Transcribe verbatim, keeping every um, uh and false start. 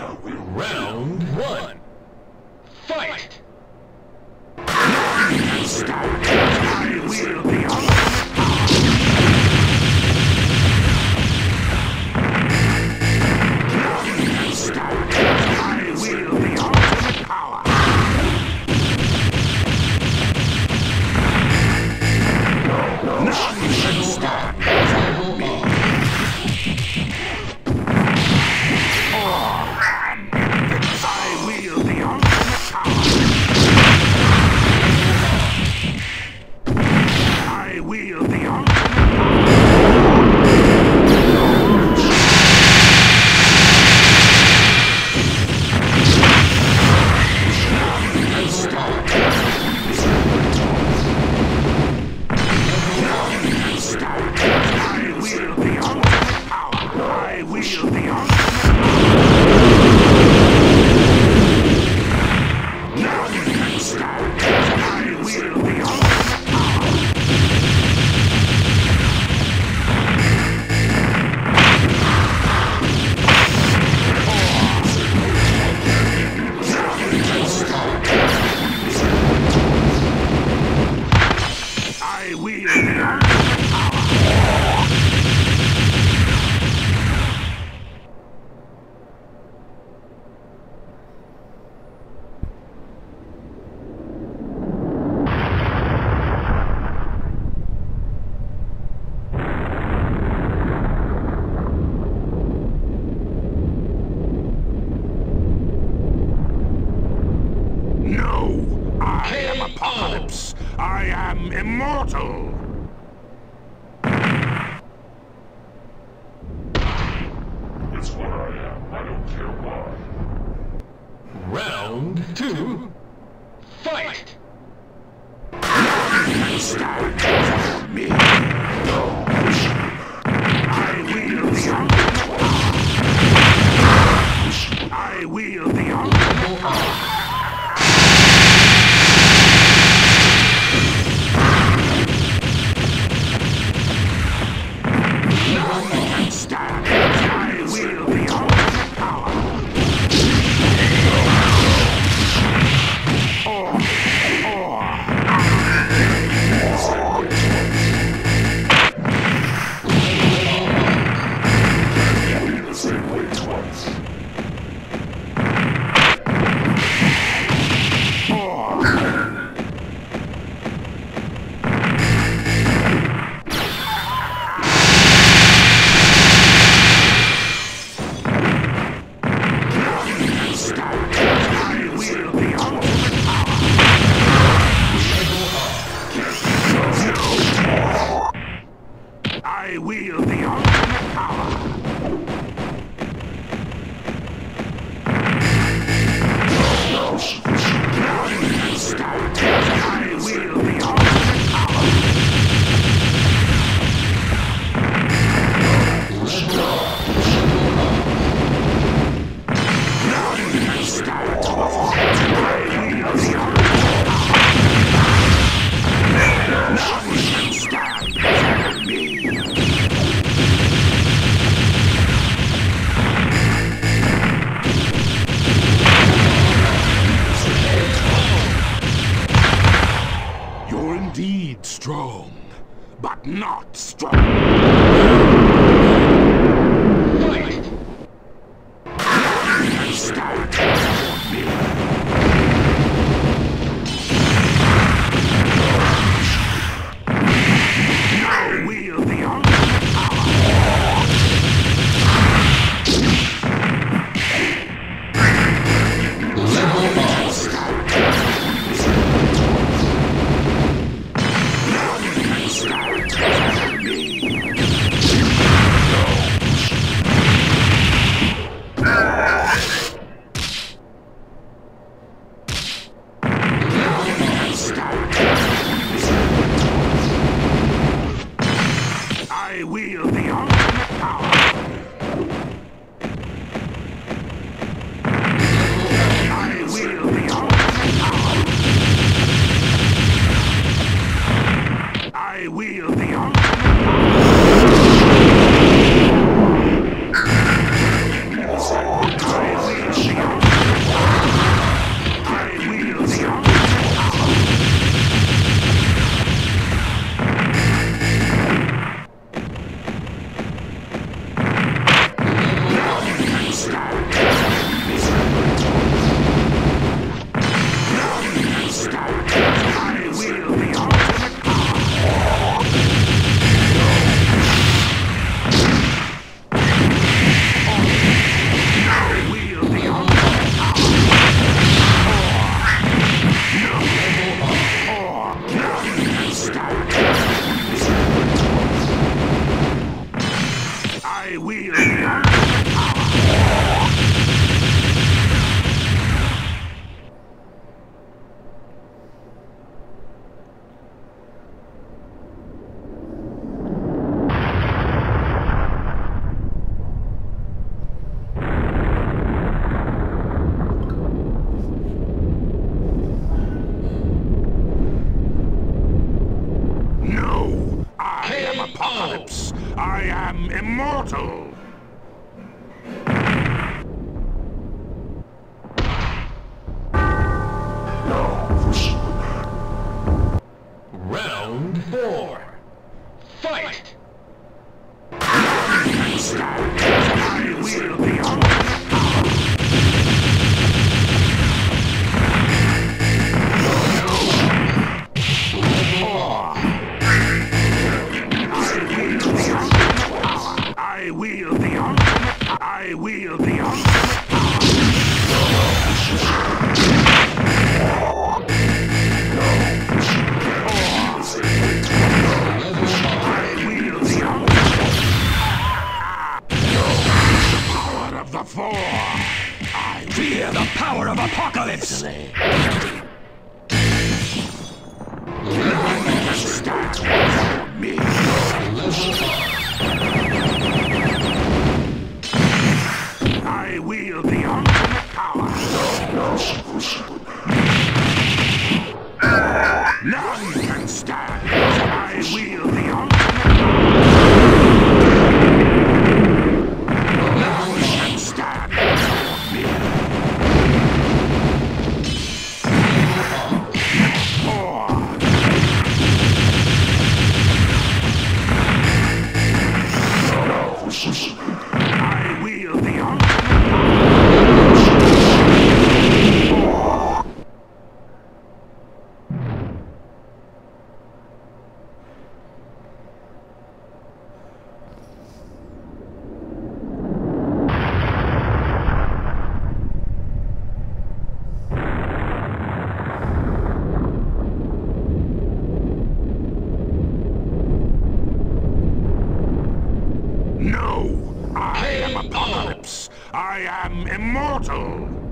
Round one. Fight! I will be on. Apocalypse! I am immortal! It's what I am. I don't care why. Round two. Fight! Stand for me! No! I will be unstoppable! I will be unstoppable! I wield the ultimate power! No sufficient ground start! I wield the ultimate power! None start! I wield the ultimate power! None can stand before me! Indeed strong, but not strong. Fight! Nothing can stand before me. I wield the ultimate power. Level up. immortal! Now for Superman. Round four. Fight! I wield the ultimate I wield the ultimate I wield the ultimate power of the four. I fear the power of apocalypse. Stand before me. I wield the ultimate power. Now for Superman. None can stand. I wield the ultimate power. None can stand before me. Four. Now for Superman. I wield the ultimate power. No! I am Apocalypse! I am immortal!